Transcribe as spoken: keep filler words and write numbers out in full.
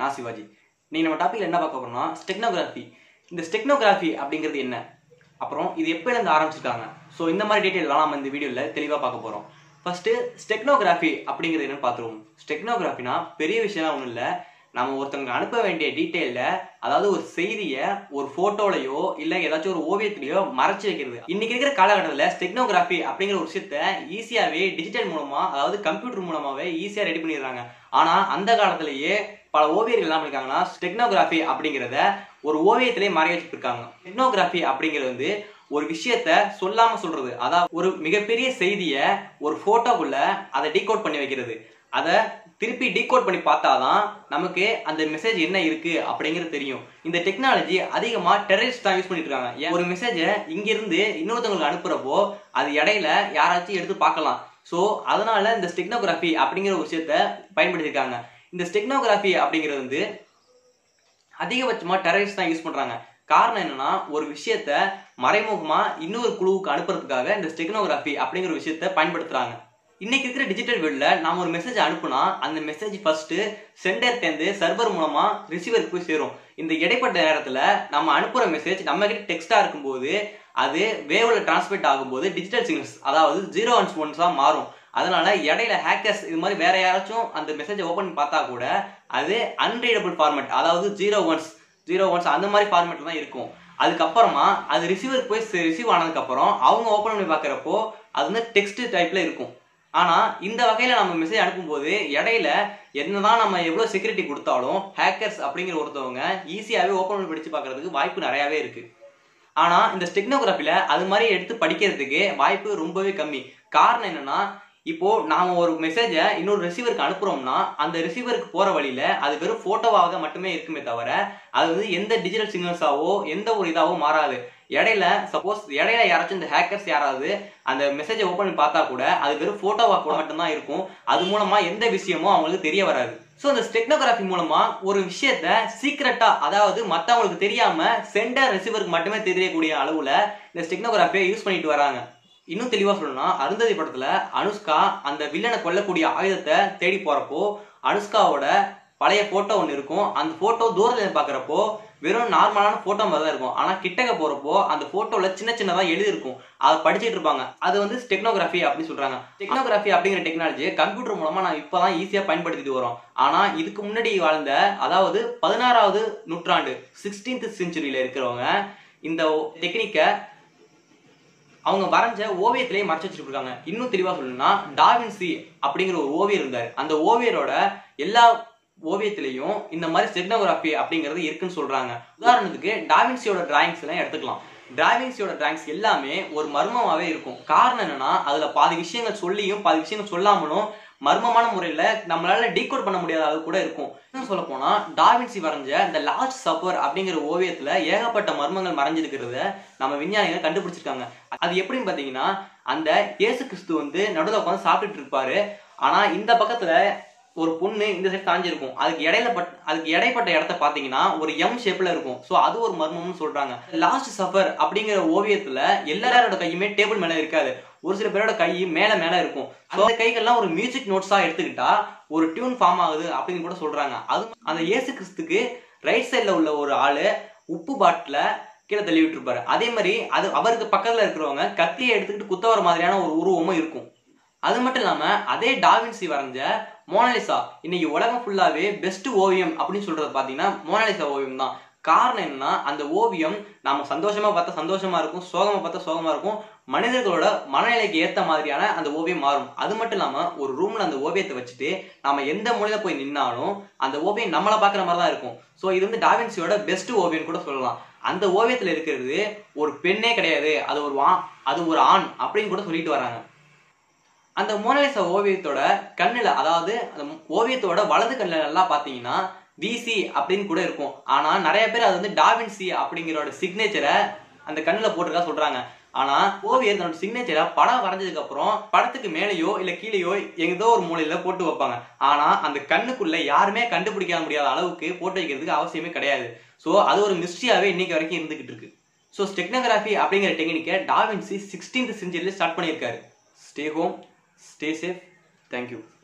நான் சிவாஜி. நீங்க நம்ம டாபிக்ல என்ன பார்க்க போறோம்னா ஸ்டெக்னோகிராஃபி. இந்த ஸ்டெக்னோகிராஃபி அப்படிங்கிறது என்ன, அப்புறம் இது எப்போல இருந்து ஆரம்பிச்சிருக்காங்க, ஸோ இந்த மாதிரி டீட்டெயிலாம் நம்ம இந்த வீடியோவில் தெளிவாக பார்க்க போகிறோம். ஃபர்ஸ்ட் ஸ்டெக்னோகிராஃபி அப்படிங்கிறது என்னன்னு பார்த்துருவோம். ஸ்டெக்னோகிராஃபினா பெரிய விஷயம்லாம் ஒன்றும் இல்லை. நம்ம ஒருத்தவங்க அனுப்ப வேண்டிய டீட்டெயிலில், அதாவது ஒரு செய்தியை ஒரு ஃபோட்டோலையோ இல்லை ஏதாச்சும் ஒரு ஓவியத்திலையோ மறைச்சு வைக்கிறது. இன்னைக்கு இருக்கிற காலகட்டத்தில் ஸ்டெக்னோகிராஃபி அப்படிங்கிற ஒரு விஷயத்த ஈஸியாகவே டிஜிட்டல் மூலமாக, அதாவது கம்ப்யூட்டர் மூலமாகவே ஈஸியாக ரெடி பண்ணிடுறாங்க. ஆனால் அந்த காலத்திலேயே பல ஓவியர்கள் என்ன பண்ணிருக்காங்கன்னா ஸ்டெக்னோகிராஃபி அப்படிங்கிறத ஒரு ஓவியத்திலே மறைய வச்சுருக்காங்க. ஸ்டெக்னோகிராஃபி அப்படிங்கிறது வந்து ஒரு விஷயத்த சொல்லாம சொல்றது, அதாவது ஒரு மிகப்பெரிய செய்தியை ஒரு போட்டோக்குள்ள அதை டீகோட் பண்ணி வைக்கிறது. அதை திருப்பி டீகோட் பண்ணி பார்த்தாதான் நமக்கு அந்த மெசேஜ் என்ன இருக்கு அப்படிங்கிறது தெரியும். இந்த டெக்னாலஜி அதிகமா டெரரிஸ்ட் தான் யூஸ் பண்ணிட்டு இருக்காங்க. ஒரு மெசேஜை இங்கிருந்து இன்னொருத்தவங்களுக்கு அனுப்புறப்போ அது இடையில யாராச்சும் எடுத்து பார்க்கலாம். ஸோ அதனால இந்த ஸ்டெக்னோகிராஃபி அப்படிங்கிற ஒரு விஷயத்த பயன்படுத்தியிருக்காங்க. இந்த ஸ்டெக்னோகிராஃபி அப்படிங்கிறது வந்து அதிகபட்சமா டெரரிஸ்ட் தான் யூஸ் பண்றாங்க. காரணம் என்னன்னா, ஒரு விஷயத்த மறைமுகமா இன்னொரு குழுவுக்கு அனுப்புறதுக்காக இந்த ஸ்டெக்னோகிராஃபி அப்படிங்கிற விஷயத்த பயன்படுத்துறாங்க. இன்னைக்கு இருக்கிற டிஜிட்டல் வேர்ல்ட்ல நாம ஒரு மெசேஜ் அனுப்புனா அந்த மெசேஜ் ஃபர்ஸ்ட் சென்டர்லேருந்து சர்வர் மூலமா ரிசீவருக்கு போய் சேரும். இந்த இடைப்பட்ட நேரத்துல நம்ம அனுப்புற மெசேஜ் நம்ம கிட்ட டெக்ஸ்டா இருக்கும்போது அது வேவ்ல டிரான்ஸ்மிட் ஆகும்போது டிஜிட்டல் சிக்னல்ஸ், அதாவது ஜீரோ அண்ட் ஒன்ஸா மாறும். அதனால இடையில ஹேக்கர்ஸ் இது மாதிரி வேற யாராச்சும் அந்த மெசேஜை ஓபன் பண்ணி பார்த்தா கூட அது அன்ரீடபிள் ஃபார்மேட், அதாவது ஜீரோ ஒன்ஸ் ஜீரோ ஒன்ஸ் அந்த மாதிரி ஃபார்மேட்ல தான் இருக்கும். அதுக்கப்புறமா அது ரிசீவர் போய் ரிசீவ் ஆனதுக்கு அப்புறம் அவங்க ஓபன் பண்ணி பார்க்கறப்போ அது வந்து டெக்ஸ்ட் டைப்ல இருக்கும். ஆனா இந்த வகையில நம்ம மெசேஜ் அனுப்பும்போது இடையில என்னதான் நம்ம எவ்வளவு செக்யூரிட்டி கொடுத்தாலும் ஹேக்கர்ஸ் அப்படிங்கிற ஒருத்தவங்க ஈஸியாவே ஓபன் பண்ணி படிச்சு பார்க்கறதுக்கு வாய்ப்பு நிறையவே இருக்கு. ஆனா இந்த ஸ்டெக்னோகிராஃபில அது மாதிரி எடுத்து படிக்கிறதுக்கு வாய்ப்பு ரொம்பவே கம்மி. காரணம் என்னன்னா, இப்போ நாம ஒரு மெசேஜை இன்னொரு ரிசீவருக்கு அனுப்புறோம்னா அந்த ரிசீவருக்கு போற வழியில அது வெறும் போட்டோவாக மட்டுமே இருக்குமே தவிர அது வந்து எந்த டிஜிட்டல் சிக்னல்ஸாவோ எந்த ஒரு இதாவோ மாறாது. இடையில சப்போஸ் இடையில யாராச்சும் இந்த ஹேக்கர்ஸ் யாராவது அந்த மெசேஜை ஓபன் பண்ணி பார்த்தா கூட அது வெறும் போட்டோவா கூட மட்டும்தான் இருக்கும். அது மூலமா எந்த விஷயமும் அவங்களுக்கு தெரிய வராது. ஸோ இந்த ஸ்டெக்னோகிராஃபி மூலமா ஒரு விஷயத்த சீக்கிரட்டா, அதாவது மற்றவங்களுக்கு தெரியாம சென்டர் ரிசீவருக்கு மட்டுமே தெரியக்கூடிய அளவுல இந்த ஸ்டெக்னோகிராஃபியை யூஸ் பண்ணிட்டு வராங்க. இன்னும் தெளிவா சொல்லணும்னா, அருந்ததி படத்துல அனுஷ்கா அந்த வில்லனை கொல்லக்கூடிய ஆயுதத்தை தேடி போறப்போ அனுஷ்காவோட பழைய போட்டோ ஒன்று இருக்கும். அந்த போட்டோ தூரத்துல பாக்குறப்போ வெறும் நார்மலான போட்டோ மாதிரி தான் இருக்கும். ஆனா கிட்டக்க போறப்போ அந்த போட்டோல சின்ன சின்னதா எழுதி இருக்கும். அதை படிச்சுட்டு இருப்பாங்க. அது வந்து ஸ்டெக்னோகிராஃபி அப்படின்னு சொல்றாங்க. ஸ்டெக்னோகிராஃபி அப்படிங்கிற டெக்னாலஜி கம்ப்யூட்டர் மூலமா நான் இப்பதான் ஈஸியா பயன்படுத்திட்டு வரோம். ஆனா இதுக்கு முன்னாடி வாழ்ந்த, அதாவது பதினாறாவது நூற்றாண்டு சிக்ஸ்டீன்த் செஞ்சுரியில இருக்கிறவங்க இந்த டெக்னிக்கை அவங்க வரைஞ்ச ஓவியத்திலேயே மறைச்சு வச்சுட்டு இருக்காங்க. இன்னும் தெளிவா சொல்லணும்னா, டாவின்சி அப்படிங்கிற ஒரு ஓவியர் இருந்தார். அந்த ஓவியரோட எல்லா ஓவியத்திலையும் இந்த மாதிரி ஸ்டெக்னோகிராஃபி அப்படிங்கிறது இருக்குன்னு சொல்றாங்க. உதாரணத்துக்கு டாவின்சியோட டிராயிங்ஸ் எல்லாம் எடுத்துக்கலாம். டிராவின்சியோட டிராயிங்ஸ் எல்லாமே ஒரு மர்மமாவே இருக்கும். காரணம் என்னன்னா, அதுல பாதி விஷயங்கள் சொல்லியும் பாதி விஷயங்கள் சொல்லாமலும் மர்மமான முறையில நம்மளால டீகோட் பண்ண முடியாத அளவு கூட இருக்கும். இன்னும் சொல்ல போனா, டாவின்சி வரைஞ்ச இந்த லாஸ்ட் சப்பர் அப்படிங்கிற ஓவியத்துல ஏகப்பட்ட மர்மங்கள் மறைஞ்சிருக்கிறத நம்ம விஞ்ஞானிகள் கண்டுபிடிச்சிருக்காங்க. அது எப்படின்னு பாத்தீங்கன்னா, அந்த இயேசு கிறிஸ்து வந்து நடுவில் உட்காந்து சாப்பிட்டுட்டு இருப்பாரு. ஆனா இந்த பக்கத்துல ஒரு பொண்ணு இந்த சைடு காஞ்சிருக்கும். அதுக்கு இடையில பட் அதுக்கு இடைப்பட்ட இடத்த பாத்தீங்கன்னா ஒரு எம் ஷேப்ல இருக்கும். ஸோ அது ஒரு மர்மம்னு சொல்றாங்க. லாஸ்ட் சஃபர் அப்படிங்கிற ஓவியத்துல எல்லாரோட கையுமே டேபிள் மேல இருக்காது. ஒரு சில பேரோட கை மேல மேல இருக்கும். அந்த கைகள்லாம் ஒரு மியூசிக் நோட்ஸா எடுத்துக்கிட்டா ஒரு டியூன் ஃபார்ம் ஆகுது அப்படின்னு கூட சொல்றாங்க. அது அந்த இயேசு கிறிஸ்துக்கு ரைட் சைட்ல உள்ள ஒரு ஆளு உப்பு பாட்டில கீழே தள்ளி விட்டு இருப்பாரு. அதே மாதிரி அது அவருக்கு பக்கத்துல இருக்கிறவங்க கத்தியை எடுத்துக்கிட்டு குத்த வர மாதிரியான ஒரு உருவமும் இருக்கும். அது மட்டும் இல்லாம அதே டாவின்சி வரைஞ்ச மோனாலிசா, இன்னைக்கு உலகம் ஃபுல்லாவே பெஸ்ட் ஓவியம் அப்படின்னு சொல்றது பாத்தீங்கன்னா மோனாலிசா ஓவியம் தான். காரணம் என்னன்னா, அந்த ஓவியம் நாம சந்தோஷமா பார்த்தா சந்தோஷமா இருக்கும், சோகமா பார்த்தா சோகமா இருக்கும். மனிதர்களோட மனநிலைக்கு ஏத்த மாதிரியான அந்த ஓவியம் மாறும். அது மட்டும் இல்லாம ஒரு ரூம்ல அந்த ஓவியத்தை வச்சுட்டு நாம எந்த மூலையில போய் நின்னாலும் அந்த ஓவியம் நம்மளை பாக்குற மாதிரி தான் இருக்கும். ஸோ இது வந்து டாவின்சியோட பெஸ்ட் ஓவியம் கூட சொல்லலாம். அந்த ஓவியத்துல இருக்கிறது ஒரு பெண்ணே கிடையாது, அது ஒரு வா அது ஒரு ஆண் அப்படின்னு கூட சொல்லிட்டு வராங்க. அந்த மோனாலிசா ஓவியத்தோட கண்ணுல, அதாவது அந்த ஓவியத்தோட வலது கண்ணுல எல்லாம் பாத்தீங்கன்னா விசி அப்படின்னு கூட இருக்கும். ஆனா நிறைய பேர் அது வந்து டாவின்சி அப்படிங்கிறோட சிக்னேச்சரை அந்த கண்ணுல போட்டுருக்கா சொல்றாங்க. ஆனா ஓவியர் தன்னோட சிக்னேச்சரை படம் வரைஞ்சதுக்கு அப்புறம் படத்துக்கு மேலேயோ இல்ல கீழேயோ ஏதோ ஒரு மூலையில போட்டு வைப்பாங்க. ஆனா அந்த கண்ணுக்குள்ள யாருமே கண்டுபிடிக்க முடியாத அளவுக்கு போட்டு வைக்கிறதுக்கு அவசியமே கிடையாது. ஸோ அது ஒரு மிஸ்ட்ரியாவே இன்னைக்கு வரைக்கும் இருந்துகிட்டு இருக்கு. ஸோ ஸ்டெக்னோகிராஃபி அப்படிங்கிற டெக்னிக்கை டாவின்சி சிக்ஸ்டீன்த் செஞ்சுரியில ஸ்டார்ட் பண்ணியிருக்காரு. Stay home, stay safe. Thank you.